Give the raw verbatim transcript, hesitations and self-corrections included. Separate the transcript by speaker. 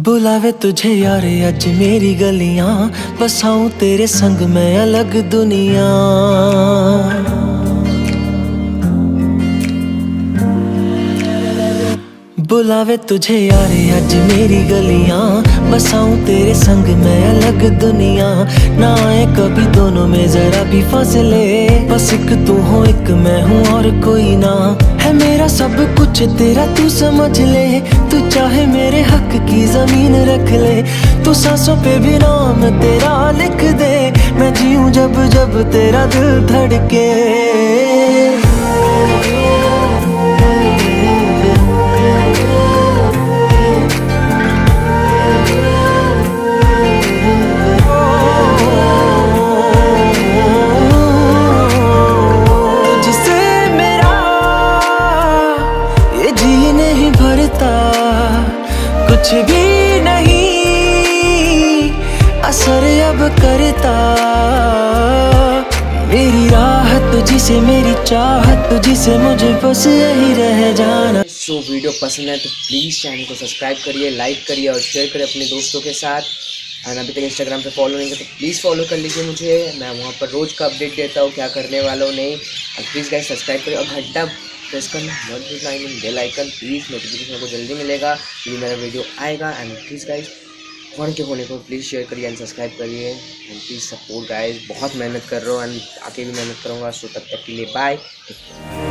Speaker 1: बुलावे तुझे यारे अज मेरी गलियां, बसाऊं तेरे संग मैं अलग दुनिया। बुलावे तुझे यारे अज मेरी गलियां, बसाऊं तेरे संग मैं अलग दुनिया। ना आए कभी दोनों में जरा भी फासले, बस एक तू हो एक मैं हूँ और कोई ना। है मेरा सब कुछ तेरा तू समझ ले, तू चाहे मेरे हक की जमीन रख ले। तू सांसों पे भी नाम तेरा लिख दे, मैं जीऊं जब जब तेरा दिल धड़के। कुछ भी नहीं असर अब करता, मेरी राहत तुझसे मेरी चाहत तुझसे, मुझे बस यही रह जाना।
Speaker 2: सो so, वीडियो पसंद है तो प्लीज़ चैनल को सब्सक्राइब करिए, लाइक करिए और शेयर करिए अपने दोस्तों के साथ। और अभी तक इंस्टाग्राम पे फॉलो नहीं किया तो प्लीज़ फॉलो कर लीजिए मुझे, मैं वहाँ पर रोज़ का अपडेट देता हूँ क्या करने वाला हूँ नहीं। और प्लीज़ गाइस सब्सक्राइब करिए और घंटा प्रेस करना मत भूलना, बेल आइकन प्लीज़, नोटिफिकेशन को जल्दी मिलेगा यदि मेरा वीडियो आएगा। एंड प्लीज़ गाइस फोन के होने को प्लीज़ शेयर करिए एंड सब्सक्राइब करिए एंड प्लीज़ सपोर्ट गाइस। बहुत मेहनत कर रहा हूँ एंड आगे भी मेहनत करूँगा। सो तब तक के लिए बाय।